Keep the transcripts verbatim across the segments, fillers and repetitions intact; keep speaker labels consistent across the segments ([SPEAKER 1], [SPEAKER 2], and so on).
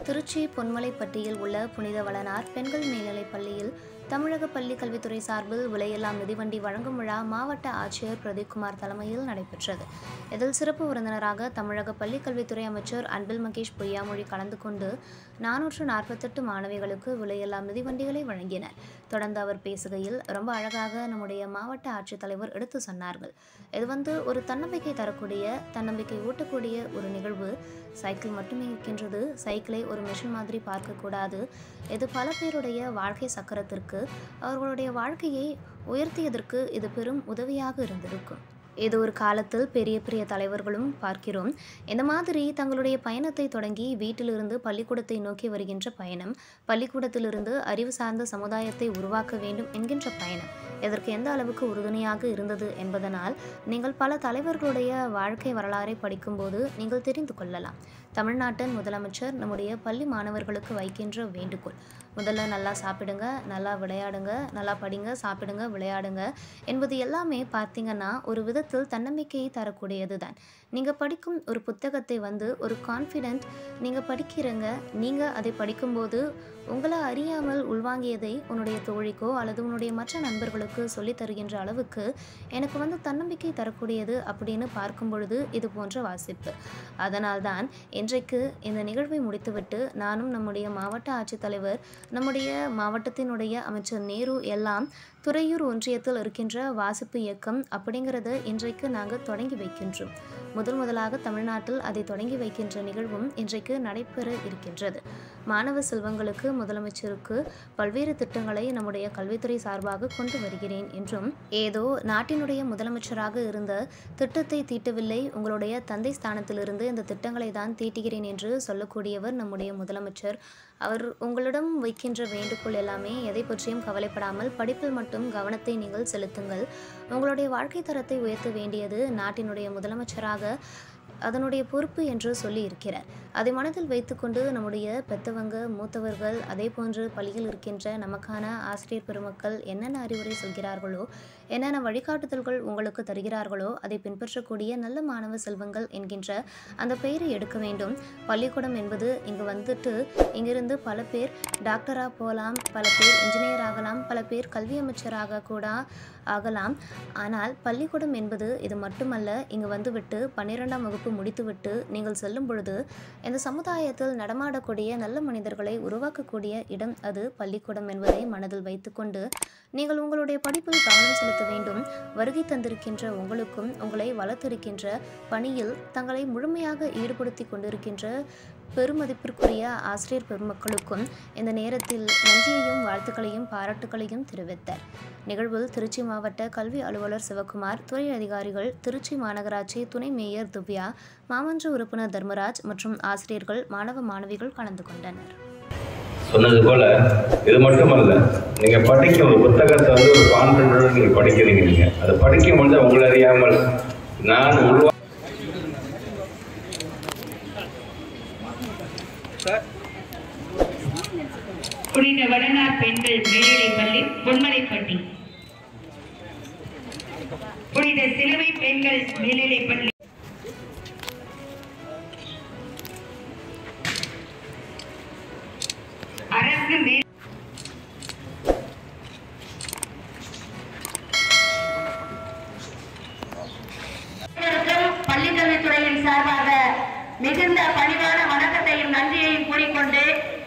[SPEAKER 1] திருச்சி பொன்மலைப்பட்டியில் உள்ள புனித வளனார் பெண்கள் மேல்நிலைப் பள்ளியில் தமிழக பள்ளி கல்வித்துறை சார்பில் விலையில்லா மிதிவண்டி வழங்கும் விழா மாவட்ட ஆட்சியர் பிரதீப்குமார் தலைமையில் நடைபெற்றது. இதில் சிறப்பு விருந்தினராக தமிழக பள்ளி கல்வித்துறை அமைச்சர் அன்பில் மகேஷ் பொய்யாமொழி கலந்து கொண்டு நானூற்று நாற்பத்தெட்டு மாணவிகளுக்கு விலையில்லா மிதிவண்டிகளை வழங்கினர். தொடர்ந்து அவர் பேசுகையில் ரொம்ப அழகாக நம்முடைய மாவட்ட ஆட்சித்தலைவர் எடுத்து சொன்னார்கள். இது வந்து ஒரு தன்னம்பிக்கை தரக்கூடிய தன்னம்பிக்கை ஊட்டக்கூடிய ஒரு நிகழ்வு. சைக்கிள் மட்டுமே இருக்கின்றது, சைக்கிளை ஒரு மிஷின் மாதிரி பார்க்கக்கூடாது. இது பல பேருடைய வாழ்க்கை சக்கரத்திற்கு அவர்களுடைய வாழ்க்கையை உயர்த்தியதற்கு இது பெரும் உதவியாக இருந்திருக்கும். ஏதோ ஒரு காலத்தில் பெரிய பெரிய தலைவர்களும் பார்க்கிறோம். இந்த மாதிரி தங்களுடைய பயணத்தை தொடங்கி வீட்டிலிருந்து பள்ளிக்கூடத்தை நோக்கி வருகின்ற பயணம், பள்ளிக்கூடத்திலிருந்து அறிவு சார்ந்த சமுதாயத்தை உருவாக்க வேண்டும் என்கின்ற பயணம் இதற்கு எந்த அளவுக்கு உறுதுணையாக இருந்தது என்பதனால் நீங்கள் பல தலைவர்களுடைய வாழ்க்கை வரலாறை படிக்கும்போது நீங்கள் தெரிந்து கொள்ளலாம். தமிழ்நாட்டின் முதலமைச்சர் நம்முடைய பள்ளி மாணவர்களுக்கு வைக்கின்ற வேண்டுகோள், முதல்ல நல்லா சாப்பிடுங்க, நல்லா விளையாடுங்க, நல்லா படிங்க, சாப்பிடுங்க, விளையாடுங்க என்பது எல்லாமே பார்த்தீங்கன்னா ஒரு விதத்தில் தன்னம்பிக்கையை தரக்கூடியது தான். நீங்கள் படிக்கும் ஒரு புத்தகத்தை வந்து ஒரு கான்ஃபிடென்ட் நீங்கள் படிக்கிறீங்க, நீங்கள் அதை படிக்கும்போது உங்களை அறியாமல் உள்வாங்கியதை உன்னுடைய தோழிக்கோ அல்லது உன்னுடைய மற்ற நண்பர்களுக்கு சொல்லி தருகின்ற அளவுக்கு எனக்கு வந்து தன்னம்பிக்கை தரக்கூடியது அப்படின்னு பார்க்கும் பொழுது இது போன்ற வாசிப்பு. அதனால்தான் இன்றைக்கு இந்த நிகழ்வை முடித்துவிட்டு நானும் நம்முடைய மாவட்ட ஆட்சித்தலைவர், நம்முடைய மாவட்டத்தினுடைய அமைச்சர் நேரு எல்லாம் துறையூர் ஒன்றியத்தில் இருக்கின்ற வாசிப்பு இயக்கம் அப்படிங்கிறத இன்றைக்கு நாங்கள் தொடங்கி வைக்கின்றோம். முதல் முதலாக தமிழ்நாட்டில் அதை தொடங்கி வைக்கின்ற நிகழ்வும் இன்றைக்கு நடைபெற இருக்கின்றது. மாணவ செல்வங்களுக்கு முதலமைச்சருக்கு பல்வேறு திட்டங்களை நம்முடைய கல்வித்துறை சார்பாக கொண்டு வருகிறேன் என்றும், ஏதோ நாட்டினுடைய முதலமைச்சராக இருந்த திட்டத்தை தீட்டவில்லை, உங்களுடைய தந்தை ஸ்தானத்திலிருந்து இந்த திட்டங்களை தான் தீட்டுகிறேன் என்று சொல்லக்கூடியவர் நம்முடைய முதலமைச்சர். அவர் உங்களிடம் வைக்கின்ற வேண்டுகோள் எல்லாமே எதை பற்றியும் கவலைப்படாமல் படிப்பில் மட்டும் கவனத்தை நீங்கள் செலுத்துங்கள். உங்களுடைய வாழ்க்கை தரத்தை உயர்த்த வேண்டியது நாட்டினுடைய முதலமைச்சராக அதனுடைய பொறுப்பு என்று சொல்லி இருக்கிறார். அதை மனதில் வைத்துக்கொண்டு நம்முடைய பெத்தவங்க, மூத்தவர்கள், அதே போன்று பள்ளியில் இருக்கின்ற நமக்கான ஆசிரியர் பெருமக்கள் என்னென்ன அறிவுரை சொல்கிறார்களோ, என்னென்ன வழிகாட்டுதல்கள் உங்களுக்கு தருகிறார்களோ அதை பின்பற்றக்கூடிய நல்ல மாணவ செல்வங்கள் என்கின்ற அந்த பெயரை எடுக்க வேண்டும். பள்ளிக்கூடம் என்பது இங்கு வந்துட்டு இங்கிருந்து பல பேர் டாக்டராக போகலாம், பல பேர் இன்ஜினியர் ஆகலாம், பல பேர் கல்வி அமைச்சராக கூட ஆகலாம். ஆனால் பள்ளிக்கூடம் என்பது இது மட்டுமல்ல. இங்கு வந்துவிட்டு பன்னிரெண்டாம் வகுப்பு முடித்துவிட்டு நீங்கள் செல்லும் பொழுது இந்த சமுதாயத்தில் நடமாடக்கூடிய நல்ல மனிதர்களை உருவாக்கக்கூடிய இடம் அது பள்ளிக்கூடம் என்பதை மனதில் வைத்துக்கொண்டு நீங்கள் உங்களுடைய படிப்பில் கவனம் செலுத்த வேண்டும். வருகை தந்திருக்கின்ற உங்களுக்கும் உங்களை வளர்த்திருக்கின்ற பணியில் தங்களை முழுமையாக ஈடுபடுத்தி கொண்டிருக்கின்ற பெருமதிப்பிற்குரிய ஆசிரியர் பெருமக்களுக்கும் இந்த நேரத்தில் நன்றியையும் வாழ்த்துக்களையும் பாராட்டுகளையும் தெரிவித்தார். நிகழ்வில் திருச்சி மாவட்ட கல்வி அலுவலர் சிவகுமார், துறை அதிகாரிகள், திருச்சி மாநகராட்சி துணை மேயர் திவ்யா, மாமன்ற உறுப்பினர் தர்மராஜ் மற்றும் ஆசிரியர்கள், மாணவ மாணவிகள் கலந்து கொண்டனர்.
[SPEAKER 2] சொன்னது போல இது மட்டுமல்ல, நீங்க படிக்க ஒரு புத்தகத்தை வந்து ஒரு கான்ஃபிடன்டோட நீங்க படிக்கிறீங்க. நீங்க அதை படிக்கும் பொழுது உங்களை அறியாமல் நான் உருவா
[SPEAKER 3] புனித வளனார் பெண்கள் மேல்நிலைப் பள்ளி பொன்மலைப்பட்டி, புனித சிலுவை பெண்கள் மேல்நிலைப் பள்ளி, அரசு மேல் பள்ளிக்கல்வித்துறையின் சார்பாக மிகுந்த பணிவான வணக்கத்தையும் நன்றியையும் கூறிக்கொண்டு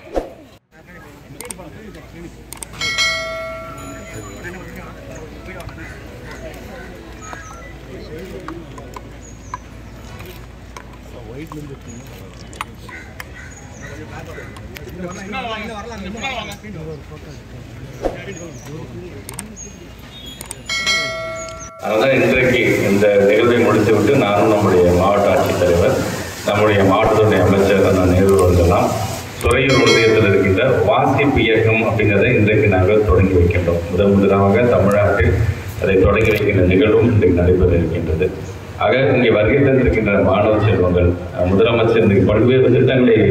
[SPEAKER 2] அதனால் இன்றைக்கு இந்த நிகழ்வை முடித்துவிட்டு நானும் நம்முடைய மாவட்ட ஆட்சித்தலைவர், நம்முடைய மாவட்டத்துடைய அமைச்சர் நேரு அவர்களெல்லாம் துறையூர் ஒன்றியத்தில் இருக்கின்ற வாசிப்பு இயக்கம் அப்படிங்கிறத இன்றைக்கு நாங்கள் தொடங்கி வைக்கின்றோம். முதல் முதலாக தமிழ்நாட்டில் அதை தொடங்கி வைக்கின்ற நிகழ்வும் இன்றைக்கு நடைபெற இருக்கின்றது. ஆக இங்கே வருகை தந்திருக்கின்ற மாணவ செல்வங்கள், முதலமைச்சர் இன்றைக்கு பல்வேறு திட்டங்களை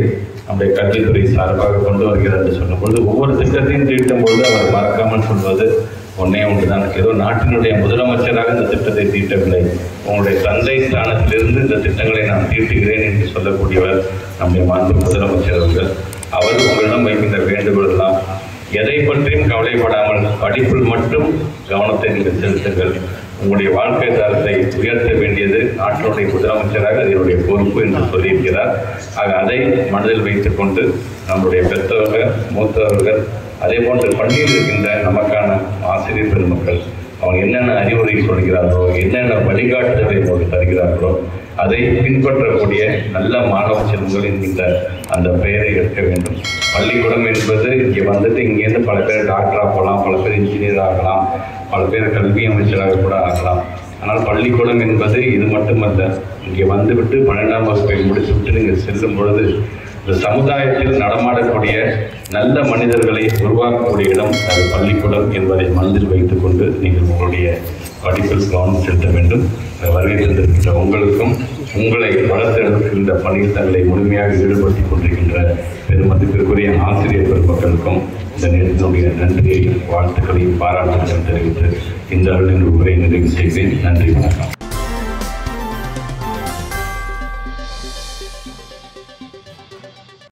[SPEAKER 2] நம்முடைய கல்வித்துறை சார்பாக கொண்டு வருகிறார் என்று சொல்லும்பொழுது ஒவ்வொரு திட்டத்தையும் தீட்டும்போது அவர் மறக்காமல் சொல்வது ஒன்னே ஒன்று தான், ஏதோ நாட்டினுடைய முதலமைச்சராக இந்த திட்டத்தை தீட்டவில்லை, உங்களுடைய தந்தை ஸ்தானத்திலிருந்து இந்த திட்டங்களை நான் தீட்டுகிறேன் என்று சொல்லக்கூடியவர் நம்முடைய மாண்பு முதலமைச்சர் அவர்கள். அவர் உங்களிடம் வைக்கின்ற வேண்டுகோள் எல்லாம் எதை பற்றியும் கவலைப்படாமல் படிப்பில் மட்டும் கவனத்தை நீங்கள் செலுத்துங்கள், உங்களுடைய வாழ்க்கை தரத்தை உயர்த்த வேண்டியது நாட்டினுடைய முதலமைச்சராக அதனுடைய பொறுப்பு என்று சொல்லியிருக்கிறார். ஆக அதை மனதில் வைத்துக் கொண்டு நம்முடைய பெற்றவர்கள், மூத்தவர்கள், அதே போன்று பள்ளியில் இருக்கின்ற நமக்கான ஆசிரியர் பெருமக்கள் அவங்க என்னென்ன அறிவுரை சொல்கிறார்களோ, என்னென்ன வழிகாட்டுதலை உங்களுக்கு தருகிறார்களோ அதை பின்பற்றக்கூடிய நல்ல மாணவ செல்வங்கள் என்கின்ற அந்த பெயரை எடுக்க வேண்டும். பள்ளிக்கூடம் என்பது இங்கே வந்துட்டு இங்கேருந்து பல பேர் டாக்டராக போகலாம், பல பேர் இன்ஜினியர் ஆகலாம், பல பேர் கல்வி அமைச்சராக கூட ஆகலாம். ஆனால் பள்ளிக்கூடம் என்பது இது மட்டுமல்ல, இங்கே வந்துவிட்டு பன்னெண்டாம் வகுப்பை முடித்துவிட்டு நீங்கள் செல்லும் பொழுது இந்த சமுதாயத்தில் நடமாடக்கூடிய நல்ல மனிதர்களை உருவாக்கக்கூடிய இடம் அது பள்ளிக்கூடம் என்பதை மனதில் வைத்துக் கொண்டு நீங்கள் உங்களுடைய படிப்பில் கவனம் செலுத்த வேண்டும். வருகை தந்திருக்கின்ற உங்களுக்கும் உங்களை வளர்த்தெடுக்கின்ற பணியில் தங்களை முழுமையாக ஈடுபடுத்திக் கொண்டிருக்கின்ற பெருமதிப்பிற்குரிய ஆசிரியர் பெருமக்களுக்கும் இந்த நேரத்தினுடைய நன்றியையும் வாழ்த்துக்களையும் பாராட்டுகளையும் தெரிவித்து இந்த அளவில் உரை நிறைவு செய்வேன். நன்றி, வணக்கம்.